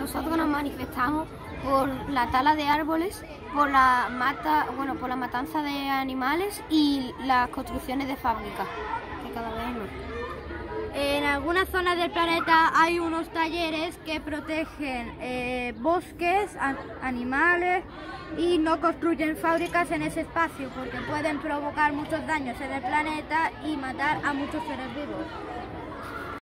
nosotros nos manifestamos por la tala de árboles, por la matanza de animales y las construcciones de fábricas, que cada vez no. En algunas zonas del planeta hay unos talleres que protegen bosques, animales y no construyen fábricas en ese espacio porque pueden provocar muchos daños en el planeta y matar a muchos seres vivos.